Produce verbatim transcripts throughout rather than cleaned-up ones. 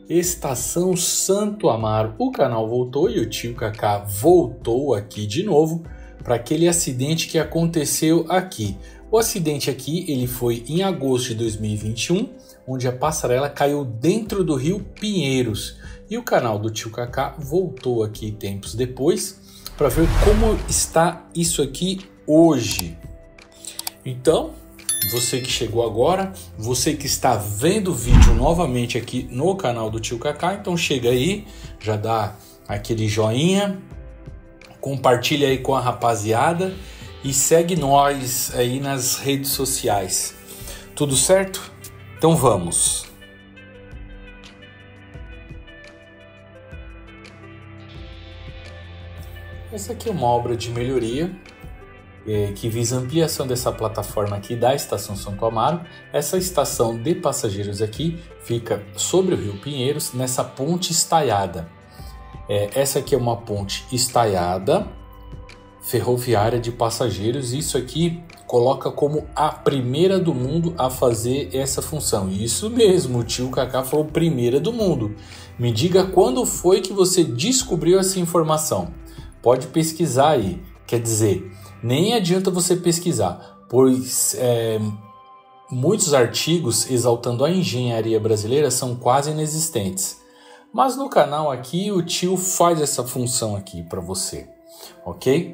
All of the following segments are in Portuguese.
Estação Santo Amaro. O canal voltou e o tio Kaká voltou aqui de novo para aquele acidente que aconteceu aqui. O acidente aqui ele foi em agosto de dois mil e vinte e um, onde a passarela caiu dentro do rio Pinheiros. E o canal do tio Kaká voltou aqui tempos depois para ver como está isso aqui hoje. Então, você que chegou agora, você que está vendo o vídeo novamente aqui no canal do tio Kaká, então chega aí, já dá aquele joinha, compartilha aí com a rapaziada e segue nós aí nas redes sociais. Tudo certo? Então vamos! Essa aqui é uma obra de melhoria é, que visa a ampliação dessa plataforma aqui da Estação Santo Amaro. Essa estação de passageiros aqui fica sobre o Rio Pinheiros, nessa ponte estaiada. É, essa aqui é uma ponte estaiada ferroviária de passageiros. Isso aqui coloca como a primeira do mundo a fazer essa função. Isso mesmo, o tio Kaká falou primeira do mundo. Me diga quando foi que você descobriu essa informação. Pode pesquisar aí, quer dizer, nem adianta você pesquisar, pois é, muitos artigos exaltando a engenharia brasileira são quase inexistentes. Mas no canal aqui o tio faz essa função aqui para você, ok?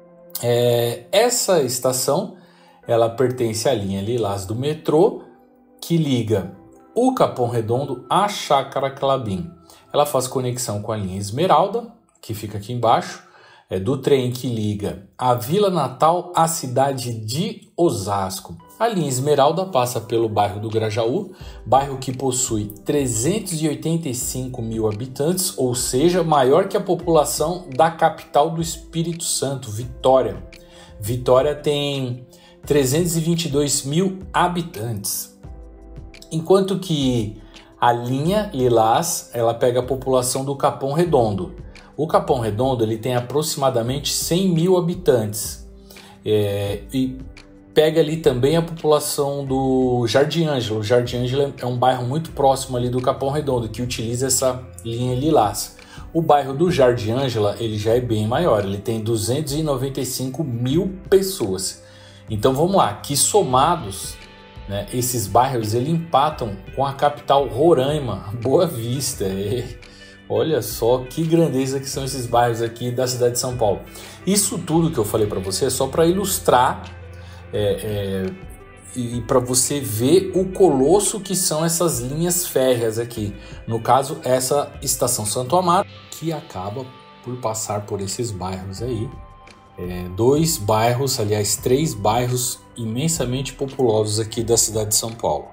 É, essa estação ela pertence à linha Lilás do metrô, que liga o Capão Redondo à Chácara Clabim. Ela faz conexão com a linha Esmeralda, que fica aqui embaixo, é do trem que liga a Vila Natal à cidade de Osasco. A linha Esmeralda passa pelo bairro do Grajaú, bairro que possui trezentos e oitenta e cinco mil habitantes, ou seja, maior que a população da capital do Espírito Santo, Vitória. Vitória tem trezentos e vinte e dois mil habitantes, enquanto que a linha Lilás ela pega a população do Capão Redondo. O Capão Redondo ele tem aproximadamente cem mil habitantes é, e pega ali também a população do Jardim Ângela. O Jardim Ângela é um bairro muito próximo ali do Capão Redondo que utiliza essa linha Lilás. O bairro do Jardim Ângela ele já é bem maior, ele tem duzentos e noventa e cinco mil pessoas. Então vamos lá, que somados, né, esses bairros ele empatam com a capital Roraima, Boa Vista. É, olha só que grandeza que são esses bairros aqui da cidade de São Paulo. Isso tudo que eu falei para você é só para ilustrar é, é, e para você ver o colosso que são essas linhas férreas aqui. No caso, essa Estação Santo Amaro, que acaba por passar por esses bairros aí. É, dois bairros, aliás, três bairros imensamente populosos aqui da cidade de São Paulo.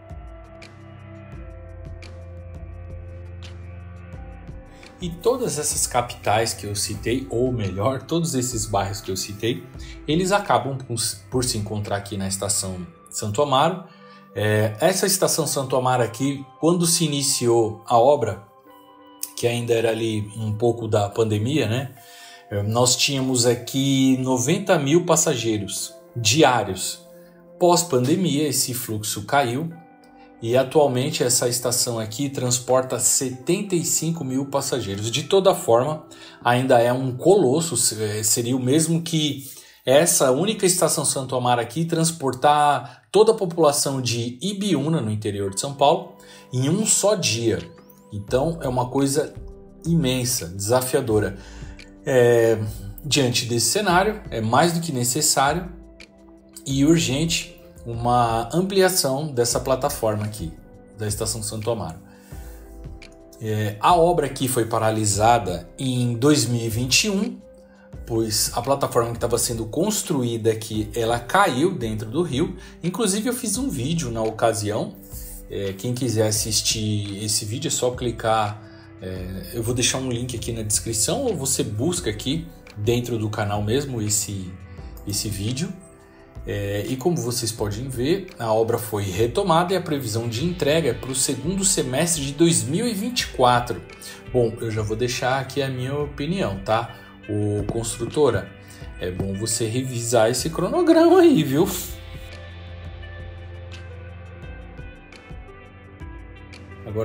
E todas essas capitais que eu citei, ou melhor, todos esses bairros que eu citei, eles acabam por, por se encontrar aqui na Estação Santo Amaro. É, essa Estação Santo Amaro aqui, quando se iniciou a obra, que ainda era ali um pouco da pandemia, né? Nós tínhamos aqui noventa mil passageiros diários. Pós-pandemia, esse fluxo caiu. E atualmente essa estação aqui transporta setenta e cinco mil passageiros. De toda forma, ainda é um colosso, seria o mesmo que essa única Estação Santo Amaro aqui transportar toda a população de Ibiúna, no interior de São Paulo, em um só dia. Então é uma coisa imensa, desafiadora. É, diante desse cenário, é mais do que necessário e urgente uma ampliação dessa plataforma aqui, da Estação Santo Amaro. É, a obra aqui foi paralisada em dois mil e vinte e um, pois a plataforma que estava sendo construída aqui, ela caiu dentro do rio. Inclusive eu fiz um vídeo na ocasião, é, quem quiser assistir esse vídeo é só clicar, é, eu vou deixar um link aqui na descrição, ou você busca aqui dentro do canal mesmo esse, esse vídeo. É, e como vocês podem ver, a obra foi retomada e a previsão de entrega é para o segundo semestre de dois mil e vinte e quatro. Bom, eu já vou deixar aqui a minha opinião, tá? O construtora, é bom você revisar esse cronograma aí, viu? Agora,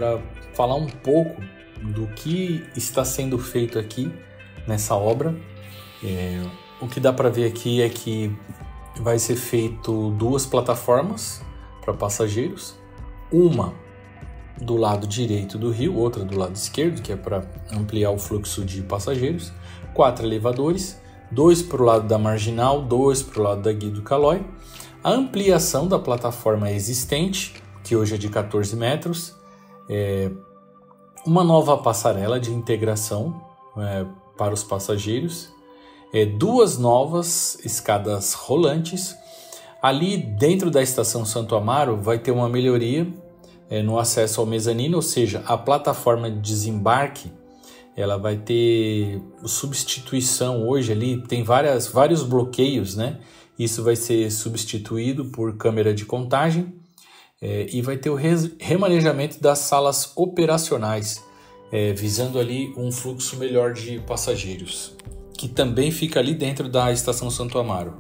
falar um pouco do que está sendo feito aqui nessa obra. É, o que dá para ver aqui é que vai ser feito duas plataformas para passageiros, uma do lado direito do rio, outra do lado esquerdo, que é para ampliar o fluxo de passageiros, quatro elevadores, dois para o lado da Marginal, dois para o lado da Guido Calói, a ampliação da plataforma existente, que hoje é de quatorze metros, é, uma nova passarela de integração é, para os passageiros, é, duas novas escadas rolantes. Ali dentro da estação Santo Amaro vai ter uma melhoria é, no acesso ao mezanino, ou seja, a plataforma de desembarque ela vai ter substituição. Hoje ali tem várias, vários bloqueios, né? Isso vai ser substituído por câmera de contagem é, e vai ter o res, remanejamento das salas operacionais, é, visando ali um fluxo melhor de passageiros, que também fica ali dentro da estação Santo Amaro.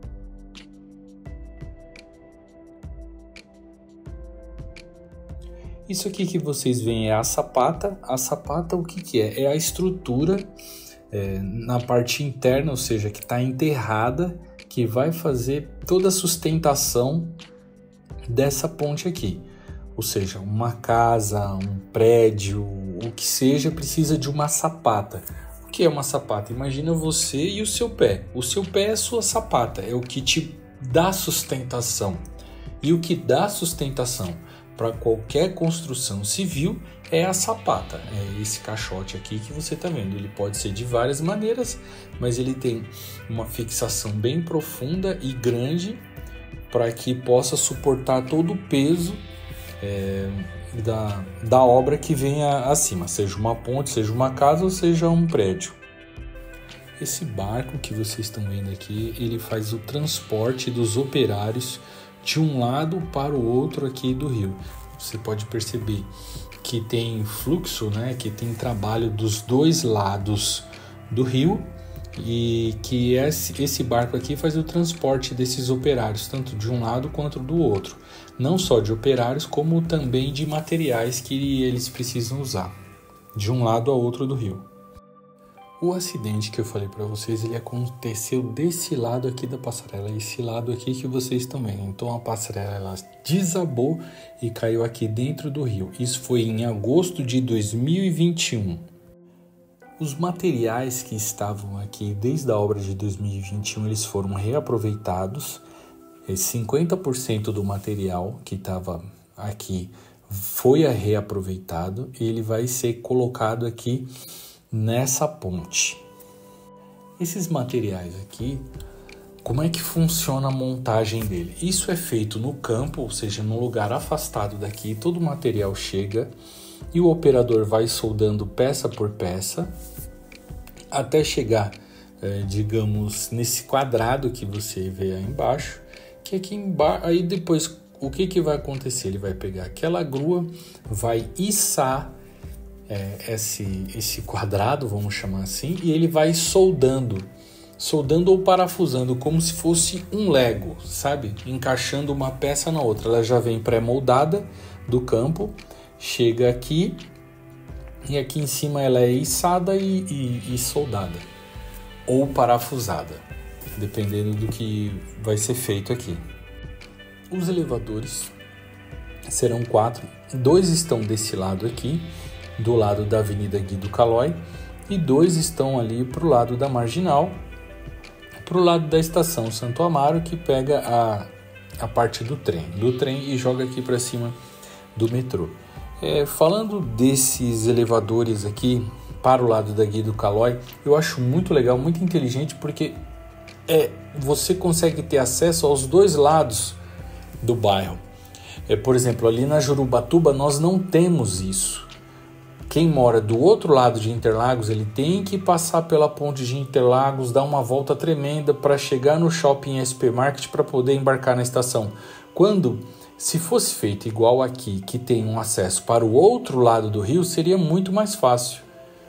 Isso aqui que vocês veem é a sapata. A sapata o que, que é? É a estrutura é, na parte interna, ou seja, que está enterrada, que vai fazer toda a sustentação dessa ponte aqui. Ou seja, uma casa, um prédio, o que seja, precisa de uma sapata. O que é uma sapata? Imagina você e o seu pé. O seu pé é a sua sapata, é o que te dá sustentação. E o que dá sustentação para qualquer construção civil é a sapata, é esse caixote aqui que você está vendo. Ele pode ser de várias maneiras, mas ele tem uma fixação bem profunda e grande para que possa suportar todo o peso é, da, da obra que venha acima, seja uma ponte, seja uma casa ou seja um prédio. Esse barco que vocês estão vendo aqui, ele faz o transporte dos operários de um lado para o outro aqui do rio. Você pode perceber que tem fluxo, né, que tem trabalho dos dois lados do rio e que esse, esse barco aqui faz o transporte desses operários, tanto de um lado quanto do outro. Não só de operários, como também de materiais que eles precisam usar, de um lado ao outro do rio. O acidente que eu falei para vocês, ele aconteceu desse lado aqui da passarela, esse lado aqui que vocês estão vendo. Então a passarela ela desabou e caiu aqui dentro do rio. Isso foi em agosto de dois mil e vinte e um. Os materiais que estavam aqui desde a obra de dois mil e vinte e um, eles foram reaproveitados. cinquenta por cento do material que estava aqui foi reaproveitado e ele vai ser colocado aqui nessa ponte. Esses materiais aqui, como é que funciona a montagem dele? Isso é feito no campo, ou seja, num lugar afastado daqui. Todo o material chega e o operador vai soldando peça por peça até chegar, é, digamos, nesse quadrado que você vê aí embaixo, que aqui embaixo, aí depois o que que vai acontecer? Ele vai pegar aquela grua, vai içar É, esse, esse quadrado, vamos chamar assim, e ele vai soldando, soldando ou parafusando, como se fosse um Lego, sabe? Encaixando uma peça na outra. Ela já vem pré-moldada do campo, chega aqui, e aqui em cima ela é içada e, e, e soldada, ou parafusada, dependendo do que vai ser feito aqui. Os elevadores serão quatro, dois estão desse lado aqui, do lado da Avenida Guido Calói, e dois estão ali para o lado da Marginal, para o lado da estação Santo Amaro, que pega a, a parte do trem, do trem e joga aqui para cima do metrô. É, falando desses elevadores aqui para o lado da Guido Calói, eu acho muito legal, muito inteligente, porque é, você consegue ter acesso aos dois lados do bairro. É, por exemplo, ali na Jurubatuba nós não temos isso. Quem mora do outro lado de Interlagos, ele tem que passar pela ponte de Interlagos, dar uma volta tremenda para chegar no shopping S P Market para poder embarcar na estação. Quando, se fosse feito igual aqui, que tem um acesso para o outro lado do rio, seria muito mais fácil.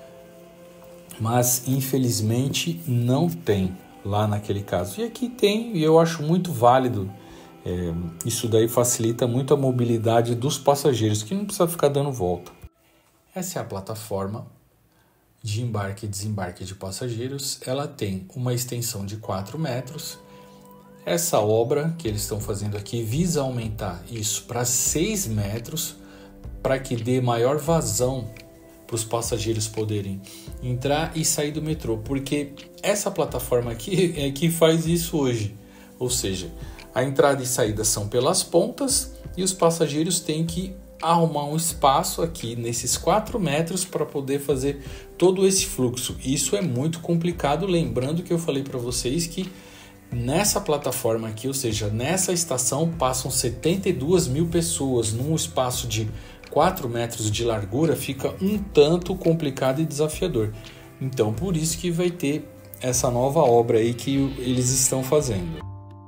Mas, infelizmente, não tem lá naquele caso. E aqui tem, e eu acho muito válido. É, isso daí facilita muito a mobilidade dos passageiros, que não precisa ficar dando volta. Essa é a plataforma de embarque e desembarque de passageiros. Ela tem uma extensão de quatro metros. Essa obra que eles estão fazendo aqui visa aumentar isso para seis metros, para que dê maior vazão para os passageiros poderem entrar e sair do metrô, porque essa plataforma aqui é que faz isso hoje, ou seja, a entrada e saída são pelas pontas e os passageiros têm que arrumar um espaço aqui nesses quatro metros para poder fazer todo esse fluxo. Isso é muito complicado, lembrando que eu falei para vocês que nessa plataforma aqui, ou seja, nessa estação passam setenta e duas mil pessoas num espaço de quatro metros de largura, fica um tanto complicado e desafiador. Então, por isso que vai ter essa nova obra aí que eles estão fazendo.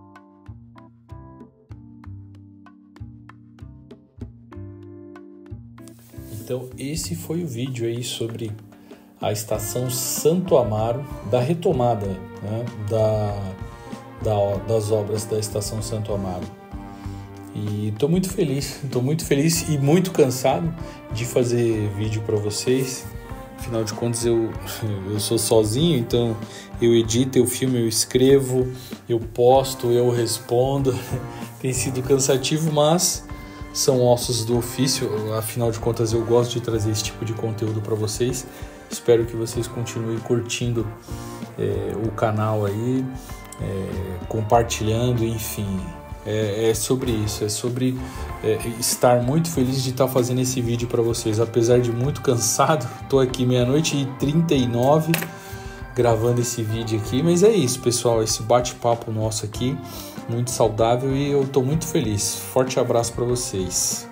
Então, esse foi o vídeo aí sobre a estação Santo Amaro, da retomada, né, da, da, das obras da estação Santo Amaro. E estou muito feliz, estou muito feliz e muito cansado de fazer vídeo para vocês. Afinal de contas, eu, eu sou sozinho, então eu edito, eu filmo, eu escrevo, eu posto, eu respondo. Tem sido cansativo, mas são ossos do ofício. Afinal de contas, eu gosto de trazer esse tipo de conteúdo para vocês. Espero que vocês continuem curtindo é, o canal aí, é, compartilhando, enfim. É, é sobre isso, é sobre é, estar muito feliz de estar fazendo esse vídeo para vocês. Apesar de muito cansado, estou aqui meia-noite e trinta e nove gravando esse vídeo aqui. Mas é isso, pessoal, esse bate-papo nosso aqui, muito saudável, e eu estou muito feliz. Forte abraço para vocês.